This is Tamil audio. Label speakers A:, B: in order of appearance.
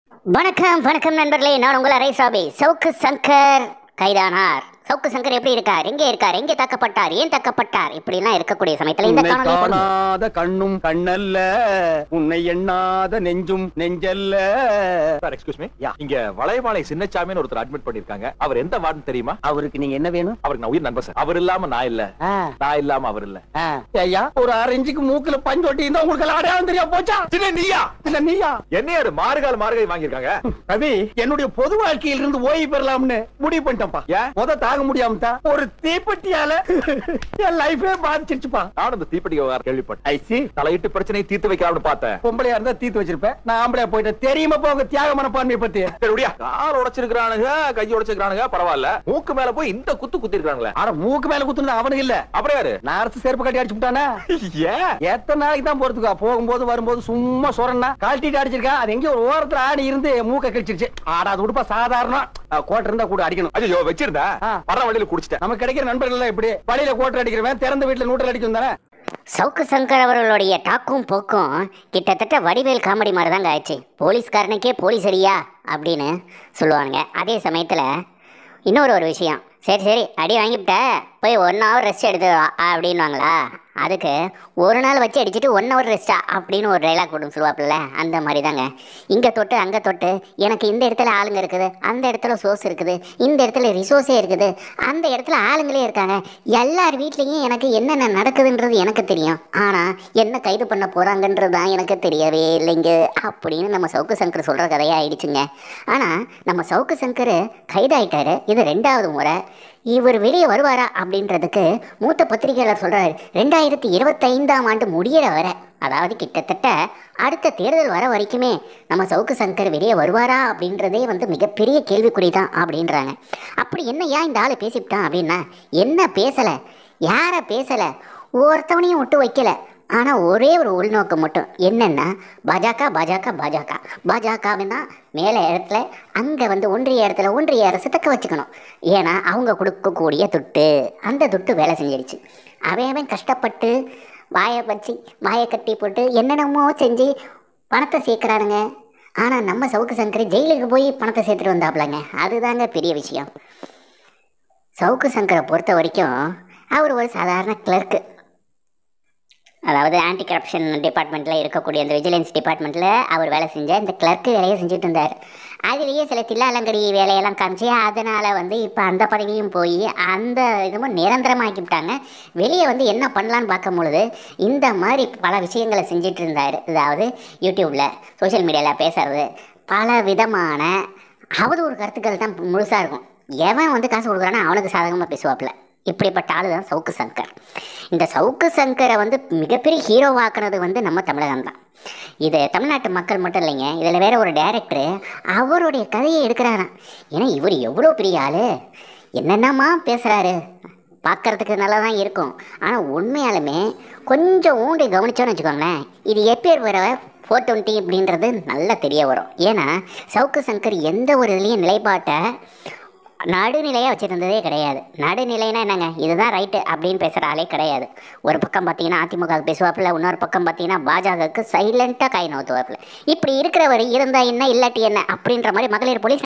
A: வணக்கம் வணக்கம் நண்பர்களே, நான் உங்கள் அரைசாபி. சவுக்கு சங்கர் கைதானார். சவுக்கு சங்கர் எப்படி இருக்கார், எங்கே இருக்கார், எங்கே தாக்கப்பட்டார், ஏன் தாக்கப்பட்டார், இப்படிலாம் இருக்கக்கூடிய சமயத்தில் இந்த
B: உன்னை காணாத கண்ணும் கண்ணல்ல, உன்னை எண்ணாத நெஞ்சும் நெஞ்சல்ல.
C: சார் எக்ஸ்கியூஸ் மீ, இங்க வளையமாலை சின்னச்சாமின்னு ஒருத்தர் அட்மிட் பண்ணிருக்காங்க. அவர் எந்த வார்டு தெரியுமா?
B: அவருக்கு நீங்க என்ன வேணும்?
C: அவருக்கு நான் உயிர் நண்பர் சார். அவர் இல்லாம நான் இல்ல, நான் இல்லாம அவர் இல்ல.
B: ஐயா, ஒரு 6 இன்ச்சுக்கு மூக்குல பஞ்சோட்டி இருந்தா உங்களுக்கு எல்லாம் அடையாளம் தெரியா போச்சா?
C: சின்ன நீயா?
B: இல்ல நீயா?
C: என்னையாரு மார்கால் மார்கை வாங்கியிருக்காங்க?
B: ரவி, என்னுடைய பொது வாழ்க்கையில் இருந்து ஓய்வு பெறலாம்னு முடிவு பண்ணிட்டேன்ப்பா. முத தாங்க முடியாம தான் ஒரு தீப்பெட்டியால என் லைஃபே பாதிச்சிருச்சுப்பா.
C: நானும் இந்த தீப்பெட்டி விவகாரம் கேள்விப்பட்டேன்.
B: ஐசி
C: தலையிட்டு பிரச்சனையை தீர்த்து வைக்கலாம்னு பார்த்தேன்.
B: பொம்பளையா இருந்தா தீர்த்து வச்சிருப்பேன், நான் ஆம்பளையா போயிட்டேன். தெரியுமாப்பா உங்க தியாக மனப்பான்மையை பத்தி?
C: சரியா, கால் உடைச்சிருக்கானுங்க, கை உடைச்சிருக்கானுங்க, பரவாயில்ல. மூக்கு மேல போய் இந்த குத்து குத்தி இருக்காங்களே.
B: ஆனா மூக்கு மேல குத்துனது அவனுக்கு இல்ல,
C: அப்புறம் யாரு?
B: நான் அரசு செருப்பு கட்டி அடிச்சு விட்டானா?
C: ஏன்
B: எத்தனை நாளைக்கு தான் போறதுக்கா? போகும்போது வரும்போது சும்மா சொரன்னா கழட்டிட்டு அடிச்சிருக்கா. அது எங்கேயோ ஒரு ஓரத்துல ஆணி இருந்து மூக்க கழிச்சிருச்சு. ஆடாது உடுப்பா, சாதாரண கோட்டை இருந்தா கூட அடிக்கணும்.
C: ஐயோ வச்சிருந்தா வர வழியில குடிச்சிட்டேன்.
B: நமக்கு கிடைக்கிற நண்பர்கள் எல்லாம் இப்படி வழியில கோட்டை அடிக்கிறவன் திறந்த வீட்டுல நூற்றல் அடிக்கும் தானே.
A: சவுக்கு சங்கர் அவர்களுடைய டாக்கும் போக்கும் கிட்டத்தட்ட வடிவேல் காமெடி மாதிரி தாங்க ஆயிடுச்சு. போலீஸ்காரனுக்கே போலீஸ் அடியா அப்படின்னு சொல்லுவானுங்க. அதே சமயத்தில் இன்னொரு விஷயம், சரி அடி வாங்கிவிட்ட, போய் 1 hour ரெஸ்ட் எடுத்து அப்படின்வாங்களா? அதுக்கு 1 நாள் வச்சு அடிச்சுட்டு 1 hour ரெஸ்டா அப்படின்னு ஒரு டைலாக் போட்டு சொல்லுவாப்புல. அந்த மாதிரி தாங்க இங்கே தொட்டு அங்கே தொட்டு, எனக்கு இந்த இடத்துல ஆளுங்க இருக்குது, அந்த இடத்துல சோர்ஸ் இருக்குது, இந்த இடத்துல ரிசோர்ஸே இருக்குது, அந்த இடத்துல ஆளுங்களே இருக்காங்க, எல்லார் வீட்லேயும் எனக்கு என்னென்ன நடக்குதுன்றது எனக்கு தெரியும், ஆனால் என்ன கைது பண்ண போகிறாங்கன்றது தான் எனக்கு தெரியவே இல்லைங்க அப்படின்னு நம்ம சவுக்கு சங்கர் சொல்கிற கதையாக ஆயிடுச்சுங்க. ஆனால் நம்ம சவுக்கு சங்கர் கைதாயிட்டாரு, இது 2வது முறை. இவர் வெளியே வருவாரா அப்படின்றதுக்கு மூத்த பத்திரிகையாளர் சொல்கிறாரு, 2025ஆம் ஆண்டு முடிகிற வரை, அதாவது கிட்டத்தட்ட அடுத்த தேர்தல் வர வரைக்குமே நம்ம சவுக்கு சங்கர் வெளியே வருவாரா அப்படின்றதே மிகப்பெரிய கேள்விக்குறி தான் அப்படின்றாங்க. அப்படி என்ன ஏன் இந்த ஆள் பேசிவிட்டான் அப்படின்னா, என்ன பேசலை, யாரை பேசலை, ஒருத்தவனையும் விட்டு வைக்கல. ஆனால் ஒரே ஒரு உள்நோக்கம் மட்டும் என்னென்னா, பாஜகவின் தான் மேலே இடத்துல, அங்கே ஒன்றிய இடத்துல ஒன்றிய அரசு தக்க வச்சுக்கணும். ஏன்னா அவங்க கொடுக்கக்கூடிய துட்டு, அந்த துட்டு வேலை செஞ்சிடுச்சு. அவன் கஷ்டப்பட்டு வாயை கட்டி போட்டு என்னென்னமோ செஞ்சு பணத்தை சேர்க்குறானுங்க. ஆனால் நம்ம சவுக்கு சங்கர் ஜெயிலுக்கு போய் பணத்தை சேர்த்துட்டு வந்தாப்புலங்க. அதுதாங்க பெரிய விஷயம். சவுக்கு சங்கரை பொறுத்த வரைக்கும் அவர் ஒரு சாதாரண கிளர்க்கு, அதாவது ஆன்டி கரப்ஷன் டிபார்ட்மெண்ட்டில் இருக்கக்கூடிய அந்த விஜிலன்ஸ் டிபார்ட்மெண்ட்டில் அவர் வேலை செஞ்ச இந்த கிளர்க்கு வேலையை செஞ்சுட்டு இருந்தார். அதுலேயே சில தில்லாலங்கடி வேலையெல்லாம் காமிச்சு அதனால் இப்போ அந்த பதவியும் போய் அந்த இதுவும் நிரந்தரமாக்கிவிட்டாங்க. வெளியே என்ன பண்ணலான்னு பார்க்கும் பொழுது இந்த மாதிரி பல விஷயங்களை செஞ்சிட்டு இருந்தார். அதாவது யூடியூப்பில், சோஷியல் மீடியாவில் பேசுறது, பல விதமான அவதூறு கருத்துக்கள் தான் முழுசாக இருக்கும். எவன் காசு கொடுக்குறான்னா அவனுக்கு சாதகமாக பேசுவாப்புல. இப்படிப்பட்ட ஆளு தான் சவுக்கு சங்கர். இந்த சவுக்கு சங்கரை மிகப்பெரிய ஹீரோவாக்குனது நம்ம தமிழகம் தான். இது தமிழ்நாட்டு மக்கள் மட்டும் இல்லைங்க, இதில் வேற ஒரு டைரக்டரு அவருடைய கதையை எடுக்கிறாராம். ஏன்னா இவர் எவ்வளோ பெரிய ஆள், என்னென்னமா பேசுகிறாரு, பார்க்குறதுக்கு நல்லா தான் இருக்கும். ஆனால் உண்மையாலுமே கொஞ்சம் ஊண்டி கவனிச்சோன்னு வச்சுக்கோங்களேன், இது எப்பேர் வர 420 அப்படின்றது நல்லா தெரிய வரும். ஏன்னா சவுக்கு சங்கர் எந்த ஒரு இதுலேயும் நிலைப்பாட்டை நடுநிலையாக வச்சுருந்ததே கிடையாது. நடுநிலைனா என்னங்க, இதுதான் ரைட்டு அப்படின்னு பேசுகிற ஆளே கிடையாது. ஒரு பக்கம் பார்த்தீங்கன்னா அதிமுகவுக்கு பேசுவாப்பில், இன்னொரு பக்கம் பார்த்தீங்கன்னா பாஜகவுக்கு சைலண்ட்டாக கை நோத்துவாப்பில். இப்படி இருக்கிறவர் இருந்தால் என்ன இல்லாட்டி என்ன அப்படின்ற மாதிரி மகளிர் போலீஸ்